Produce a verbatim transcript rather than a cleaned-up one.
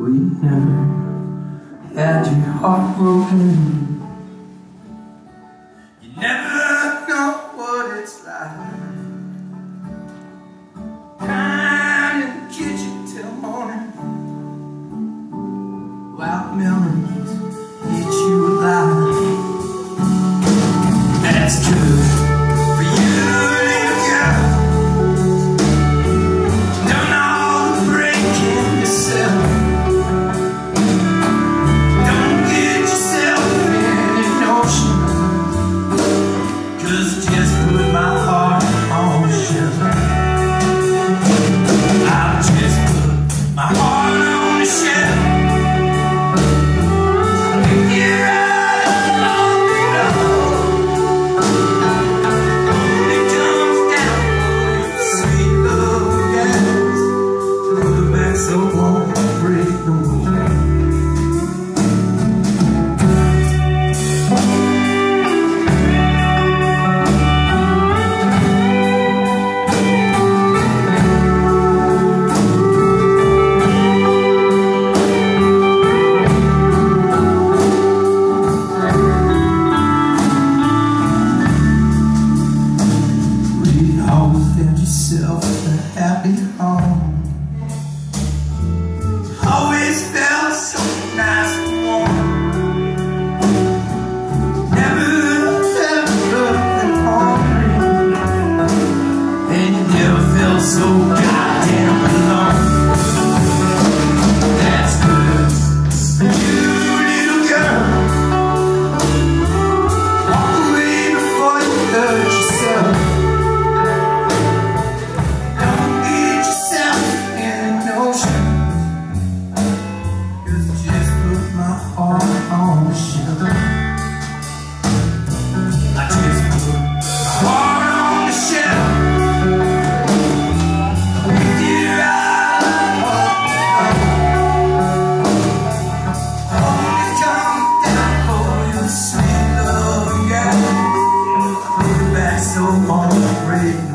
We never had your heart broken. You never know what it's like, crying in the kitchen till morning, while memories eat you alive. That's good for you, little girl. Done all the breaking yourself. Don't get yourself in an ocean, 'cause it just put my heart on shelf. I'll just put my heart on the shelf. So won't break no more. We always had yourself a happy home. Always felt so nice and warm. Never felt nothing hungry, and you never felt so goddamn alone. That's good for you, little girl. Walk away before you hurt yourself. Don't get yourself in an ocean, on the shelf. I just put my heart on the shelf. With you right, only come down for your sweet love, yeah. Put it back so won't break.